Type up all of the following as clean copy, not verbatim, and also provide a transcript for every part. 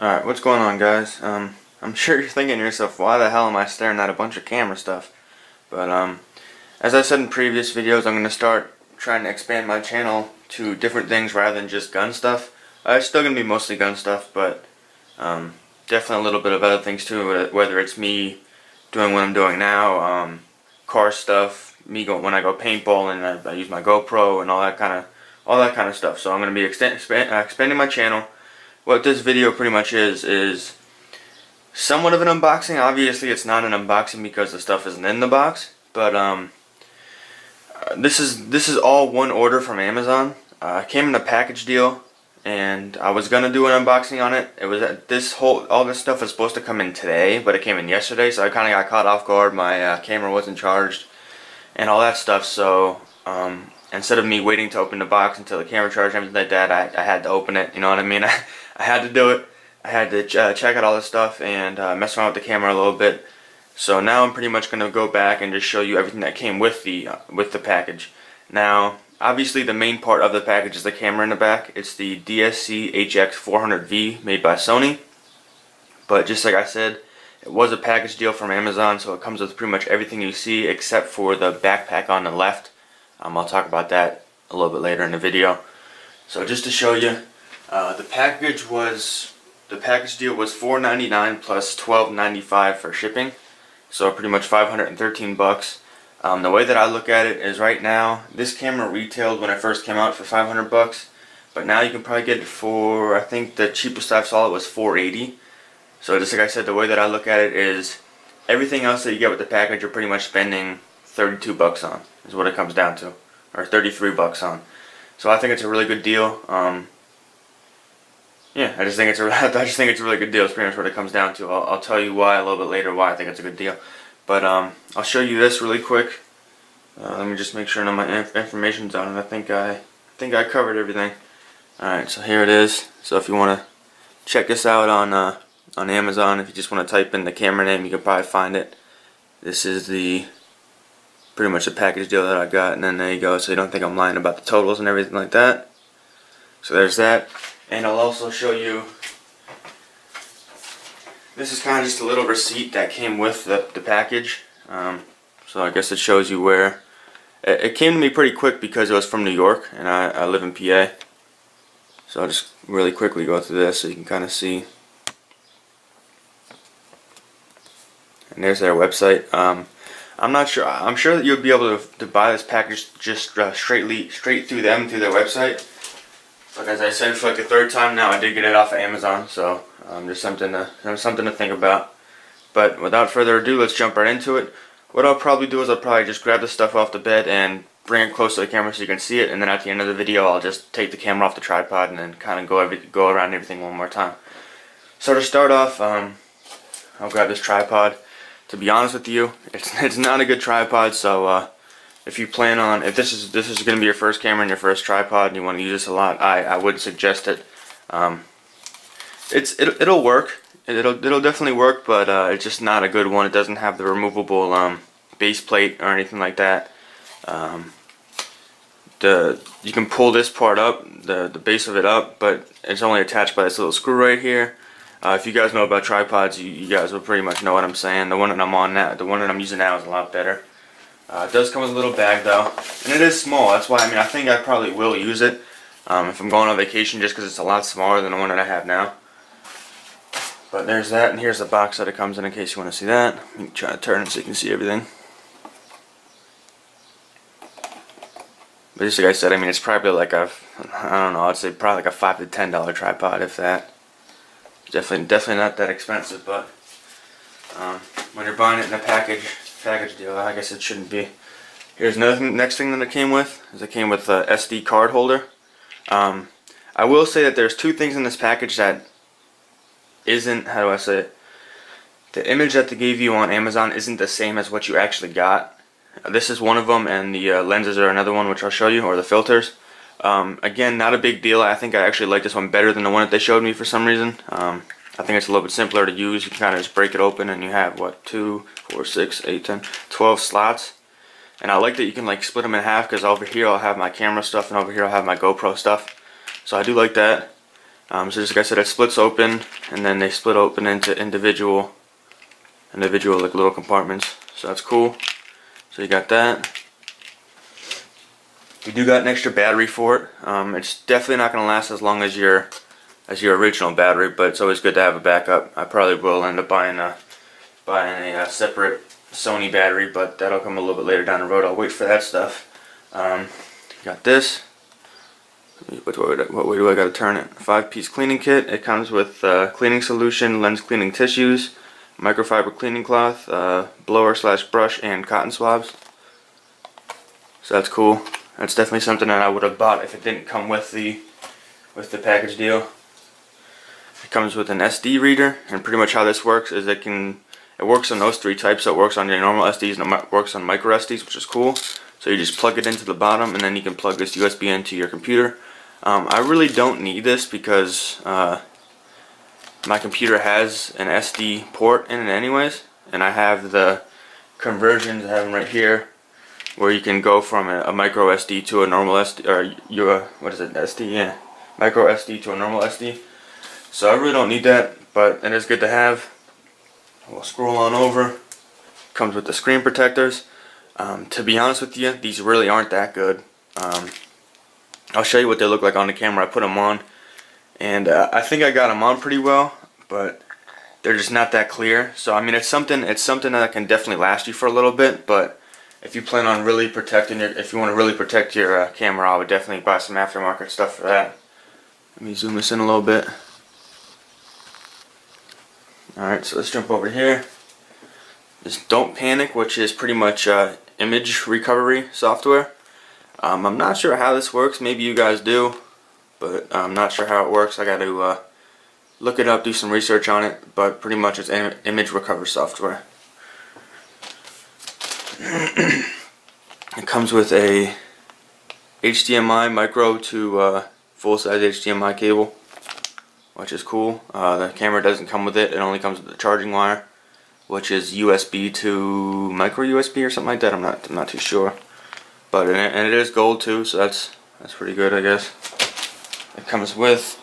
Alright, what's going on, guys? I'm sure you're thinking to yourself, why the hell am I staring at a bunch of camera stuff? But as I said in previous videos, I'm going to start trying to expand my channel to different things rather than just gun stuff. It's still going to be mostly gun stuff, but definitely a little bit of other things too, whether it's me doing what I'm doing now, car stuff, when I go paintballing, I use my GoPro and all that kind of stuff. So I'm going to be expanding my channel. What this video pretty much is somewhat of an unboxing. Obviously it's not an unboxing because the stuff isn't in the box, but this is all one order from Amazon. It came in a package deal, and I was gonna do an unboxing on it. It was all this stuff was supposed to come in today, but it came in yesterday, so I kind of got caught off guard. My camera wasn't charged and all that stuff, so instead of me waiting to open the box until the camera charged and everything like that, I had to open it, you know what I mean? I had to do it. I had to check out all this stuff and mess around with the camera a little bit. So now I'm pretty much going to go back and just show you everything that came with the package. Now, obviously the main part of the package is the camera in the back. It's the DSC HX400V made by Sony. But just like I said, it was a package deal from Amazon, so it comes with pretty much everything you see except for the backpack on the left. I'll talk about that a little bit later in the video. So just to show you, the package deal was $4.99 plus $12.95 for shipping, so pretty much $513. The way that I look at it is, right now this camera retailed when it first came out for $500, but now you can probably get it for, I think the cheapest I saw it was $480. So just like I said, the way that I look at it is everything else that you get with the package you're pretty much spending $32 on, is what it comes down to, or $33 on. So I think it's a really good deal. Yeah, I just think it's a really good deal. It's pretty much what it comes down to. I'll tell you why a little bit later, why I think it's a good deal. But I'll show you this really quick. Let me just make sure none of my information's on it. I think I covered everything. All right, so here it is. So if you want to check this out on Amazon, if you just want to type in the camera name, you can probably find it. This is pretty much the package deal that I got, and then there you go. So you don't think I'm lying about the totals and everything like that. So there's that. And I'll also show you, this is kind of just a little receipt that came with the package. So I guess it shows you where, it came to me pretty quick because it was from New York and I live in PA. So I'll just really quickly go through this so you can kind of see. And there's their website. I'm not sure, I'm sure that you'll be able to buy this package just straight through them, through their website. Like as I said, for like the third time now, I did get it off of Amazon, so just something to think about. But without further ado, let's jump right into it. What I'll probably do is I'll probably just grab the stuff off the bed and bring it close to the camera so you can see it, and then at the end of the video, I'll just take the camera off the tripod and then kind of go around everything one more time. So to start off, I'll grab this tripod. To be honest with you, it's not a good tripod, so if you plan on, if this is going to be your first camera and your first tripod and you want to use this a lot, I would suggest it. It'll work. It'll definitely work, but it's just not a good one. It doesn't have the removable base plate or anything like that. You can pull this part up, the base of it up, but it's only attached by this little screw right here. If you guys know about tripods, you guys will pretty much know what I'm saying. The one that I'm on now, the one that I'm using now, is a lot better. It does come with a little bag though, and it is small. That's why, I think I probably will use it if I'm going on vacation, just because it's a lot smaller than the one that I have now. But there's that, and here's the box that it comes in case you want to see that. You can try to turn it so you can see everything. But just like I said, it's probably like I don't know, I'd say probably like a $5 to $10 tripod, if that. Definitely not that expensive, but when you're buying it in a package deal, I guess it shouldn't be. Here's next thing that it came with, is it came with a SD card holder. I will say that there's two things in this package that isn't, how do I say it, the image that they gave you on Amazon isn't the same as what you actually got. This is one of them, and the lenses are another one, which I'll show you, or the filters. Again, not a big deal. I think I actually like this one better than the one that they showed me for some reason. I think it's a little bit simpler to use. You can kind of just break it open and you have, what, 2, 4, 6, 8, 10, 12 slots. And I like that you can like split them in half, because over here I'll have my camera stuff and over here I'll have my GoPro stuff. So I do like that. So just like I said, it splits open, and then they split open into individual like little compartments. So that's cool. So you got that. You do got an extra battery for it. It's definitely not going to last as long as your original battery, but it's always good to have a backup. I probably will end up buying a separate Sony battery, but that'll come a little bit later down the road. I'll wait for that stuff. Got this. What way do I got to turn it? 5-piece cleaning kit. It comes with cleaning solution, lens cleaning tissues, microfiber cleaning cloth, blower/brush, and cotton swabs. So that's cool. That's definitely something that I would have bought if it didn't come with the package deal. It comes with an SD reader, and pretty much how this works is it works on those 3 types. So it works on your normal SDs and it works on micro SDs, which is cool. So you just plug it into the bottom, and then you can plug this USB into your computer. I really don't need this because my computer has an SD port in it anyways, and I have the conversions. I have them right here, where you can go from a micro SD to a normal SD, or SD, yeah, micro SD to a normal SD. So I really don't need that, but it is good to have. We'll scroll on over. Comes with the screen protectors. To be honest with you, these really aren't that good. I'll show you what they look like on the camera. I put them on, and I think I got them on pretty well, but they're just not that clear. So I mean, it's something that can definitely last you for a little bit. But if you plan on really protecting if you want to really protect your camera, I would definitely buy some aftermarket stuff for that. Let me zoom this in a little bit. Alright, so let's jump over here. This Don't Panic, which is pretty much image recovery software. I'm not sure how this works. Maybe you guys do, but I'm not sure how it works. I got to look it up, do some research on it, but pretty much it's image recovery software. It comes with a HDMI micro to full-size HDMI cable, which is cool. The camera doesn't come with it. It only comes with the charging wire, which is USB to micro USB or something like that. I'm not too sure. But and it is gold too, so that's pretty good, I guess. It comes with.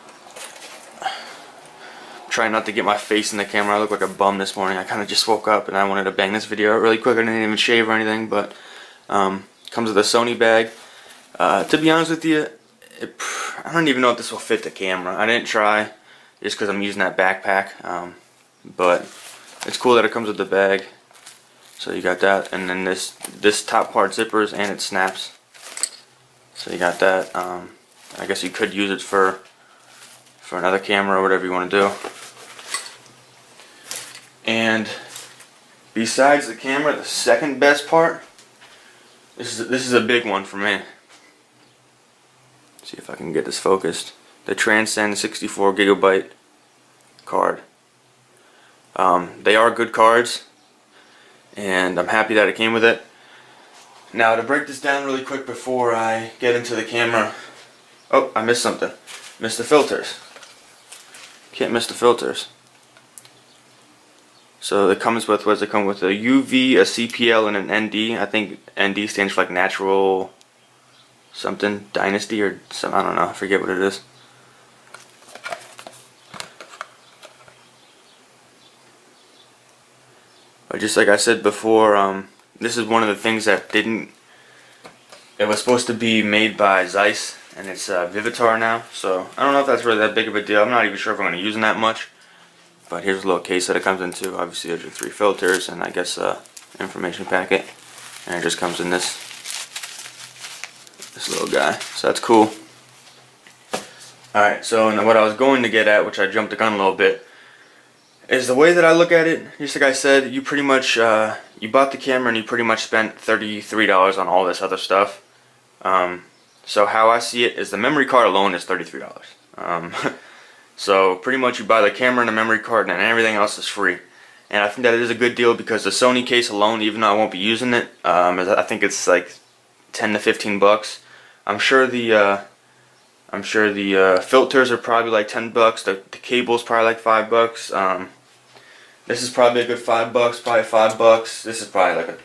Trying not to get my face in the camera. I look like a bum this morning. I kind of just woke up and I wanted to bang this video out really quick. I didn't even shave or anything, but comes with a Sony bag. To be honest with you, I don't even know if this will fit the camera. I didn't try just because I'm using that backpack, but it's cool that it comes with the bag. So you got that, and then this top part zippers and it snaps. So you got that. I guess you could use it for another camera or whatever you want to do. And besides the camera, the second best part, this is a big one for me. See if I can get this focused. The Transcend 64 gigabyte card. They are good cards, and I'm happy that it came with it. Now to break this down really quick before I get into the camera. Oh, I missed something. Missed the filters. Can't miss the filters. So it comes with, what does it come with? A UV, a CPL, and an ND. I think ND stands for like natural something, dynasty or some, I don't know, I forget what it is. But just like I said before, this is one of the things that didn't, it was supposed to be made by Zeiss, and it's Vivitar now, so I don't know if that's really that big of a deal. I'm not even sure if I'm going to use them that much. But here's a little case that it comes into. Obviously there's your 3 filters and I guess information packet, and it just comes in this little guy, so that's cool. Alright, so what I was going to get at, which I jumped the gun a little bit, is the way that I look at it. Just like I said, you pretty much you bought the camera and you pretty much spent $33 on all this other stuff. So how I see it is the memory card alone is $33. So pretty much you buy the camera and the memory card and everything else is free. And I think that it is a good deal because the Sony case alone, even though I won't be using it, I think it's like 10 to 15 bucks. I'm sure the filters are probably like 10 bucks. The cable's probably like 5 bucks. This is probably a good 5 bucks, probably 5 bucks. This is probably like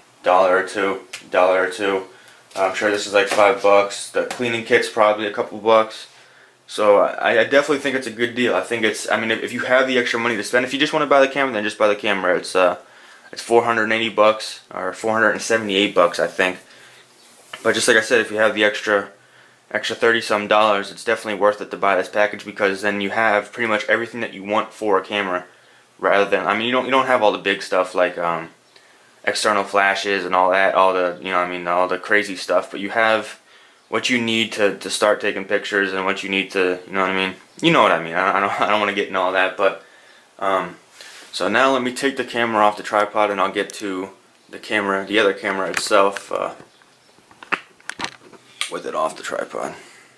$1 or $2. I'm sure this is like 5 bucks. The cleaning kit's probably a couple bucks. So I definitely think it's a good deal. I think it's, I mean, if you have the extra money to spend, if you just want to buy the camera, then just buy the camera. It's 480 bucks or 478 bucks, I think. But just like I said, if you have the extra 30 some dollars, it's definitely worth it to buy this package, because then you have pretty much everything that you want for a camera, rather than, I mean, you don't have all the big stuff like external flashes and all that, all the, you know, I mean, all the crazy stuff, but you have what you need to start taking pictures, and what you need to, you know what I mean? You know what I mean. I don't want to get into all that, but so now let me take the camera off the tripod, and I'll get to the camera, the other camera itself, with it off the tripod.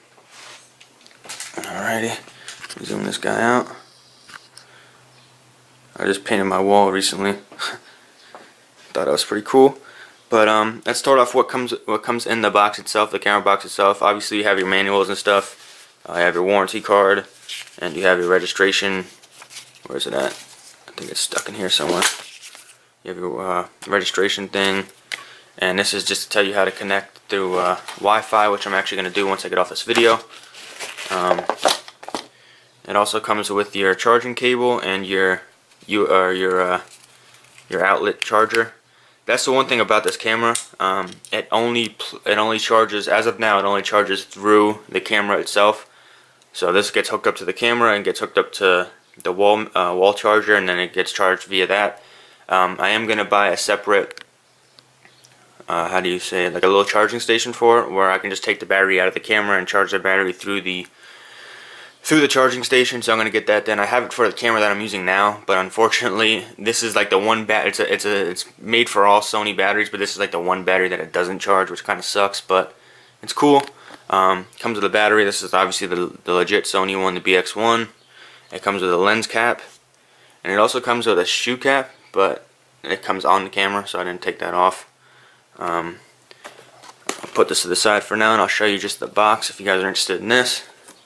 Alrighty, zoom this guy out. I just painted my wall recently. Thought it was pretty cool. But let's start off what comes in the box itself, the camera box itself. Obviously you have your manuals and stuff. You have your warranty card, and you have your registration. Where is it at? I think it's stuck in here somewhere. You have your registration thing, and this is just to tell you how to connect through Wi-Fi, which I'm actually going to do once I get off this video. It also comes with your charging cable and your outlet charger. That's the one thing about this camera. It only charges, as of now, it only charges through the camera itself. So this gets hooked up to the camera and gets hooked up to the wall charger, and then it gets charged via that. I am gonna buy a separate, how do you say it, like a little charging station for it, where I can just take the battery out of the camera and charge the battery through the charging station. So I'm gonna get that done. I have it for the camera that I'm using now, but unfortunately this is like the one it's made for all Sony batteries, but this is like the one battery that it doesn't charge, which kind of sucks, but it's cool. Comes with a battery. This is obviously the legit Sony one, the BX1. It comes with a lens cap, and it also comes with a shoe cap, but it comes on the camera, so I didn't take that off. I'll put this to the side for now, and I'll show you just the box if you guys are interested in this.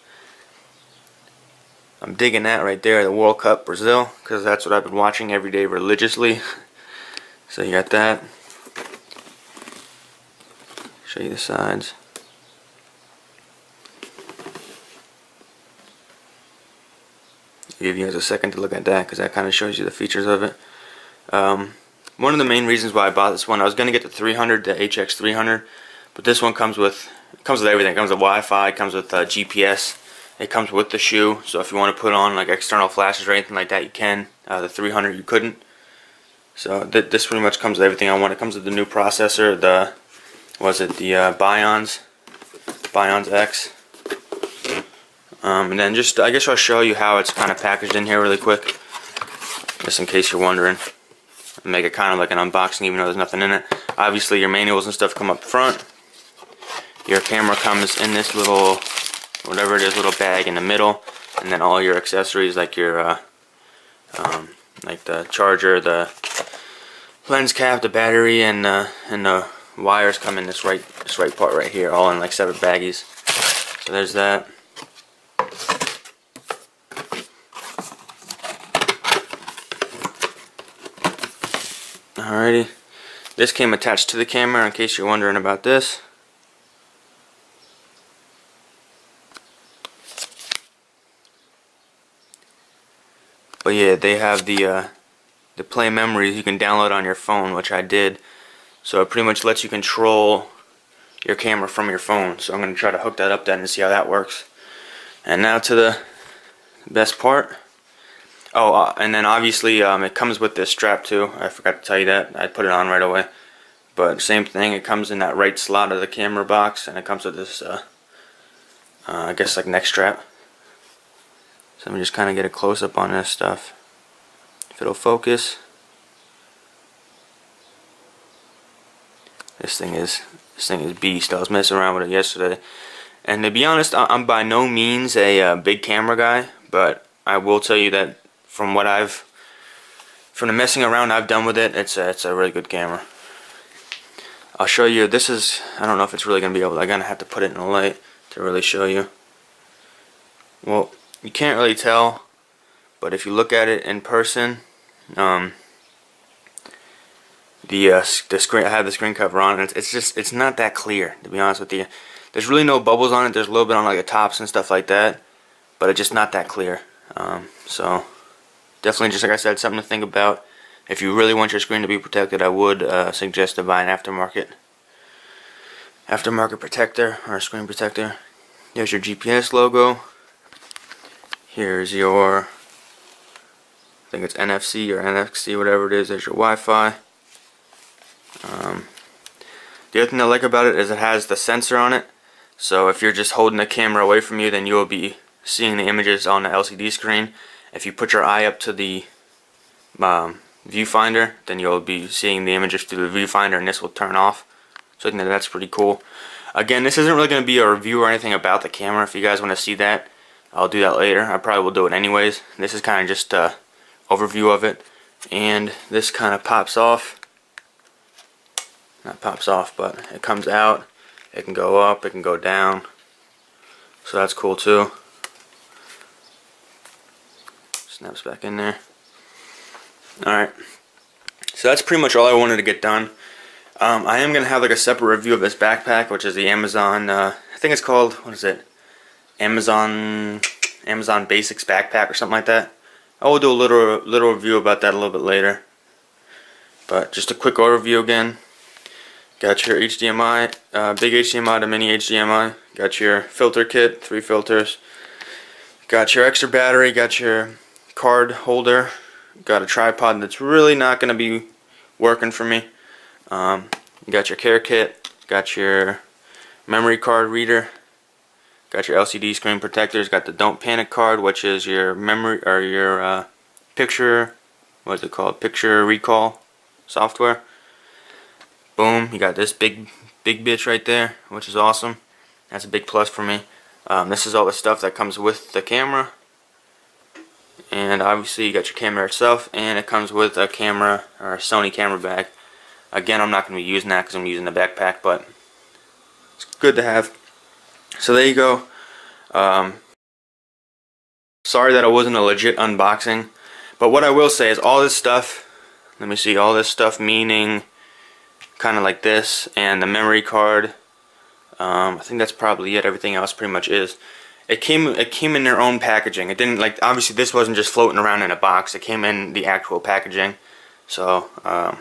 I'm digging that right there, the World Cup Brazil, because that's what I've been watching every day religiously. So you got that. Show you the sides. I'll give you guys a second to look at that, because that kind of shows you the features of it. One of the main reasons why I bought this one, I was going to get the 300, the HX400, but this one comes with everything. It comes with Wi-Fi, it comes with GPS. It comes with the shoe, so if you want to put on like external flashes or anything like that, you can. The 300 you couldn't. So this pretty much comes with everything I want. It comes with the new processor, the Bions X. And then just, I guess I'll show you how it's kind of packaged in here really quick, just in case you're wondering. Make it kind of like an unboxing, even though there's nothing in it. Obviously your manuals and stuff come up front. Your camera comes in this little, whatever it is, little bag in the middle, and then all your accessories like your like the charger, the lens cap, the battery, and the wires come in this right part right here, all in like separate baggies. So there's that. Alrighty, this came attached to the camera in case you're wondering about this. But yeah, they have the play memories you can download on your phone, which I did. So it pretty much lets you control your camera from your phone. So I'm going to try to hook that up then and see how that works. And now to the best part. Oh, and then obviously it comes with this strap too. I forgot to tell you that. I put it on right away. But same thing, it comes in that right slot of the camera box, and it comes with this, I guess like neck strap. So let me just kind of get a close-up on this stuff. If it'll focus. This thing is beast. I was messing around with it yesterday. And to be honest, I'm by no means a big camera guy, but I will tell you that from the messing around I've done with it, it's a really good camera. I'll show you. This is, I don't know if it's really going to be able to, I'm going to have to put it in the light to really show you. Well, you can't really tell, but if you look at it in person, the screen, I have the screen cover on, and it's not that clear, to be honest with you. There's really no bubbles on it. There's a little bit on like the tops and stuff like that, but it's just not that clear. So definitely, just like I said, something to think about. If you really want your screen to be protected, I would suggest to buy an aftermarket protector or a screen protector. There's your GPS logo. Here's your, I think it's NFC or NFC, whatever it is. There's your Wi-Fi. The other thing I like about it is it has the sensor on it. So if you're just holding the camera away from you, then you'll be seeing the images on the LCD screen. If you put your eye up to the viewfinder, then you'll be seeing the images through the viewfinder, and this will turn off. So I think that's pretty cool. Again, this isn't really going to be a review or anything about the camera. If you guys want to see that, I'll do that later. I probably will do it anyways. This is kind of just an overview of it. And this kind of pops off. Not pops off, but it comes out. It can go up, it can go down. So that's cool too. Snaps back in there. Alright. So that's pretty much all I wanted to get done. I am going to have like a separate review of this backpack, which is the Amazon, I think it's called, what is it? Amazon Basics backpack or something like that. I will do a little review about that a little bit later. But just a quick overview again. Got your HDMI, big HDMI to mini HDMI. Got your filter kit, 3 filters. Got your extra battery, got your card holder. Got a tripod that's really not going to be working for me. You got your care kit, got your memory card reader, got your LCD screen protectors, got the Don't Panic card, which is your memory or your picture, what's it called? Picture recall software. Boom, you got this big bitch right there, which is awesome. That's a big plus for me. This is all the stuff that comes with the camera. And obviously you got your camera itself, and it comes with a camera or a Sony camera bag. Again, I'm not going to be using that because I'm using the backpack, but it's good to have. So there you go. Sorry that it wasn't a legit unboxing, but what I will say is all this stuff, let me see, all this stuff meaning kind of like this, and the memory card, I think that's probably it. Everything else pretty much is. It came in their own packaging. It didn't, like, obviously this wasn't just floating around in a box. It came in the actual packaging. So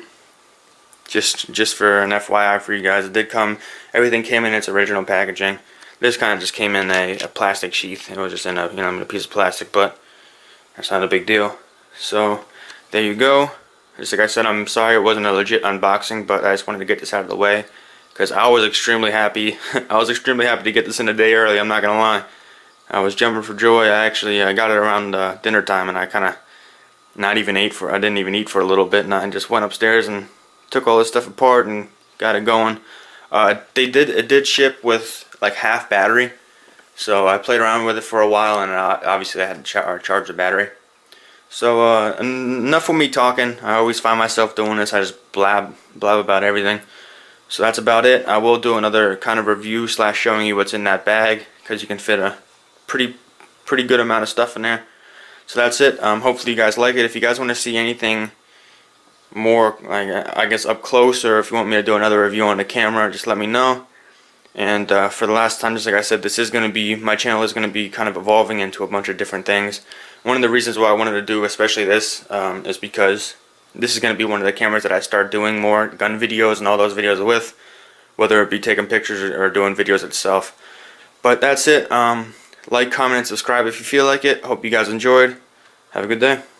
just for an FYI for you guys, it did come. Everything came in its original packaging. This kind of just came in a plastic sheath. It was just in a in a piece of plastic, but that's not a big deal. So there you go. Just like I said, I'm sorry it wasn't a legit unboxing, but I just wanted to get this out of the way because I was extremely happy. I was extremely happy to get this in a day early. I'm not gonna lie. I was jumping for joy. I got it around dinner time, and I kind of I didn't even eat for a little bit, and I just went upstairs and took all this stuff apart and got it going. It did ship with like half battery, so I played around with it for a while, and obviously I had to charge the battery. So enough with me talking. I always find myself doing this. I just blab about everything. So that's about it. I will do another kind of review / showing you what's in that bag, because you can fit a pretty good amount of stuff in there. So that's it. Hopefully you guys like it. If you guys want to see anything more, I guess, up close, or if you want me to do another review on the camera, just let me know. And for the last time, just like I said, my channel is going to be kind of evolving into a bunch of different things. One of the reasons why I wanted to do especially this is because this is going to be one of the cameras that I start doing more gun videos and all those videos with, whether it be taking pictures or doing videos itself. But that's it. Like, comment, and subscribe if you feel like it. Hope you guys enjoyed. Have a good day.